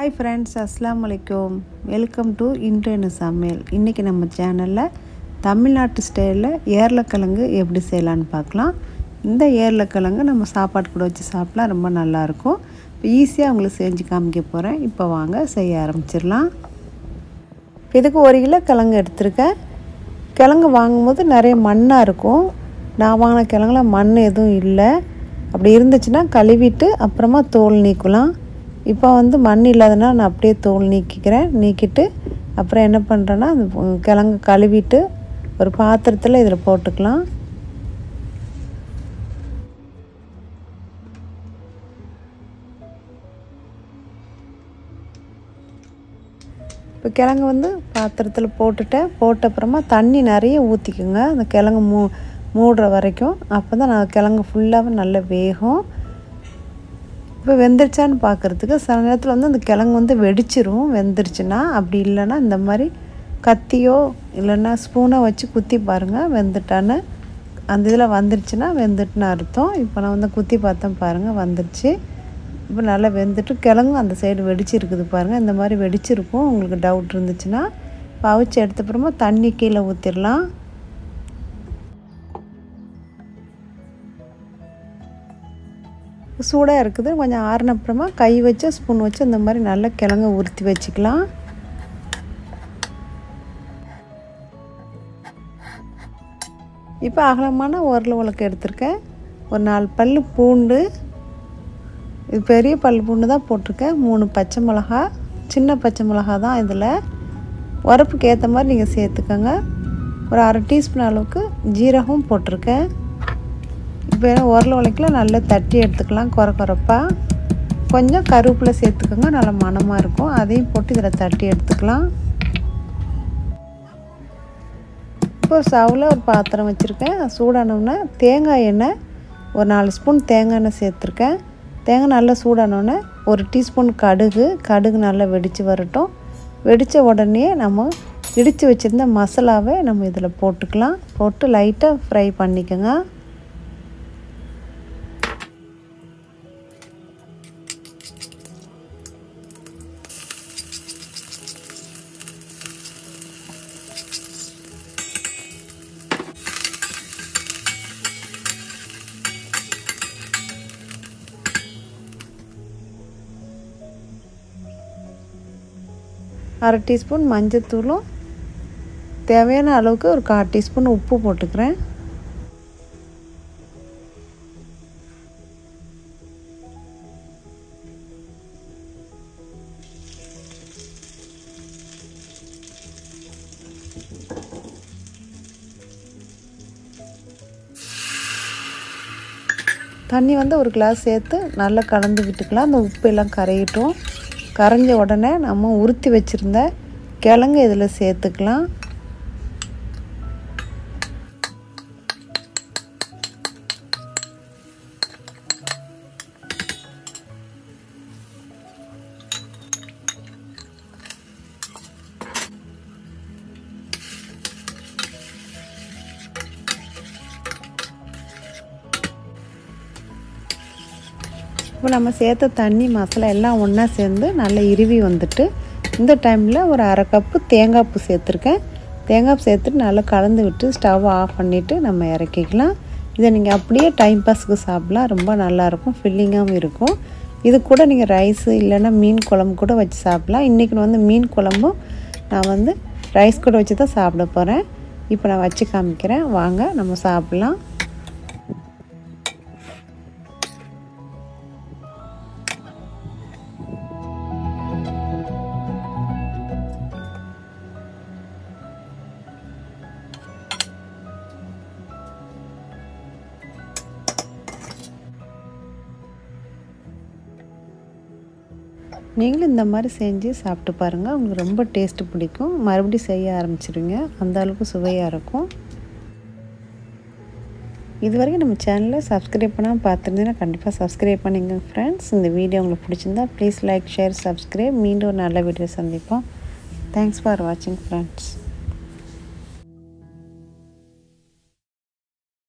Hi friends, அஸ்ஸலாமு அலைக்கும். Welcome to இன்றைய சமையல். இன்றைக்கி நம்ம சேனலில் தமிழ்நாட்டு ஸ்டைலில் ஏர்லக்கிழங்கு எப்படி செய்யலான்னு பார்க்கலாம். இந்த ஏர்லக்கிழங்கு நம்ம சாப்பாடு கூட வச்சு சாப்பிட்லாம், ரொம்ப நல்லாயிருக்கும். இப்போ ஈஸியாக உங்களுக்கு செஞ்சு காமிக்க போகிறேன். இப்போ வாங்க செய்ய ஆரம்பிச்சிடலாம். இதுக்கு 1 கிலோ கிழங்கு எடுத்துருக்கேன். கிழங்கு வாங்கும்போது நிறைய மண்ணாக இருக்கும். நான் வாங்கின கிழங்குல மண் எதுவும் இல்லை. அப்படி இருந்துச்சுன்னா கழுவிட்டு அப்புறமா தோல் நீக்கலாம். இப்போ மண் இல்லாதனால நான் அப்படியே தோல் நீக்கிட்டு அப்புறம் என்ன பண்ணுறேன்னா அந்த கிழங்கு கழுவிட்டு ஒரு பாத்திரத்தில் இதில் போட்டுக்கலாம். இப்போ கிழங்கு பாத்திரத்தில் போட்ட அப்புறமா தண்ணி நிறைய ஊற்றிக்குங்க. அந்த கிழங்கு மூடுற வரைக்கும். அப்போ தான் நான் கிழங்கு ஃபுல்லாகவே நல்லா வேகும். இப்போ வெந்துருச்சான்னு பார்க்குறதுக்கு சில நேரத்தில் அந்த கிழங்கு வெடிச்சிரும் வெந்துருச்சுன்னா. அப்படி இல்லைன்னா இந்த மாதிரி கத்தியோ இல்லைன்னா ஸ்பூனோ வச்சு குத்தி பாருங்கள் வெந்துட்டான்னு. அந்த இதில் வந்துருச்சுன்னா வெந்துட்டுன்னு அர்த்தம். இப்போ நான் குத்தி பார்த்தேன் பாருங்கள், வந்துருச்சு. இப்போ நல்லா வெந்துட்டு கிழங்கு அந்த சைடு வெடிச்சிருக்குது பாருங்கள். இந்த மாதிரி வெடிச்சிருக்கும். உங்களுக்கு டவுட் இருந்துச்சுன்னா இப்போ அவிச்சு எடுத்த அப்புறமா தண்ணி கீழே ஊற்றிடலாம். சூடாக இருக்குது. கொஞ்சம் ஆறின அப்புறமா கை வச்சு ஸ்பூன் வச்சு இந்த மாதிரி நல்லா கிழங்கு உருத்தி வச்சுக்கலாம். இப்போ அகலமான உரல் உலக்கு எடுத்திருக்கேன். ஒரு 4 பல் பூண்டு, இது பெரிய பல் பூண்டு தான் போட்டிருக்கேன். 3 பச்சை மிளகா, சின்ன பச்சை மிளகா தான். இதில் உரப்புக்கு ஏற்ற மாதிரி நீங்கள் சேர்த்துக்கோங்க. ஒரு 1/2 டீஸ்பூன் அளவுக்கு ஜீரகம் போட்டிருக்கேன். இப்போ உரல் உலக்கில் நல்லா தட்டி எடுத்துக்கலாம் குறப்பாக. கொஞ்சம் கருவேப்பிலை சேர்த்துக்கோங்க, நல்லா மணமாக இருக்கும். அதையும் போட்டு இதில் தட்டி எடுத்துக்கலாம். இப்போ ஸ்டவ்வில் ஒரு பாத்திரம் வச்சுருக்கேன். சூடானோடனே தேங்காய் எண்ணெய் ஒரு 4 ஸ்பூன் தேங்காய் எண்ணெய் சேர்த்துருக்கேன். தேங்காய் நல்லா சூடானோடனே 1 டீஸ்பூன் கடுகு நல்லா வெடித்து வரட்டும். வெடித்த உடனே நம்ம இடித்து வச்சுருந்த மசாலாவை நம்ம இதில் போட்டுக்கலாம். போட்டு லைட்டாக ஃப்ரை பண்ணிக்கோங்க. அரை டீஸ்பூன் மஞ்சத்தூளும் தேவையான அளவுக்கு ஒரு 1/4 டீஸ்பூன் உப்பு போட்டுக்கிறேன். தண்ணி 1 கிளாஸ் சேர்த்து நல்லா கலந்து விட்டுக்கலாம். அந்த உப்பு எல்லாம் கரையிட்டும். கரைஞ்ச உடனே நம்ம உருத்தி வச்சுருந்த கிழங்கு இதில் சேர்த்துக்கலாம். இப்போ நம்ம சேர்த்த தண்ணி மசாலா எல்லாம் ஒன்றா சேர்ந்து நல்லா இறுவி வந்துட்டு இந்த டைமில் ஒரு 1/2 கப்பு தேங்காய் பூ சேர்த்துருக்கேன். தேங்காய் பூ சேர்த்துட்டு நல்லா கலந்து விட்டு ஸ்டவ் ஆஃப் பண்ணிவிட்டு நம்ம இறக்கிக்கலாம். இதை நீங்கள் அப்படியே டைம் பாஸுக்கு சாப்பிட்லாம். ரொம்ப நல்லாயிருக்கும், ஃபில்லிங்காகவும் இருக்கும். இது கூட நீங்கள் ரைஸு இல்லைன்னா மீன் குழம்பு கூட வச்சு சாப்பிட்லாம். இன்றைக்கி மீன் குழம்பும் நான் ரைஸ் கூட வச்சு தான் சாப்பிட போகிறேன். இப்போ நான் வச்சு காமிக்கிறேன், வாங்க நம்ம சாப்பிட்லாம். நீங்களும் இந்த மாதிரி செஞ்சு சாப்பிட்டு பாருங்கள். உங்களுக்கு ரொம்ப டேஸ்ட்டு பிடிக்கும். மறுபடியும் செய்ய ஆரம்பிச்சிடுங்க. அந்த அளவுக்கு சுவையாக இருக்கும். இது வரைக்கும் நம்ம சேனலை சப்ஸ்கிரைப் பண்ணாமல் பார்த்துருந்தீங்கன்னா கண்டிப்பாக சப்ஸ்கிரைப் பண்ணிங்க ஃப்ரெண்ட்ஸ். இந்த வீடியோ உங்களுக்கு பிடிச்சிருந்தா ப்ளீஸ் லைக், ஷேர், சப்ஸ்கிரைப். மீண்டும் ஒரு நல்ல வீடியோ சந்திப்போம். தேங்க்ஸ் ஃபார் வாட்சிங் ஃப்ரெண்ட்ஸ்.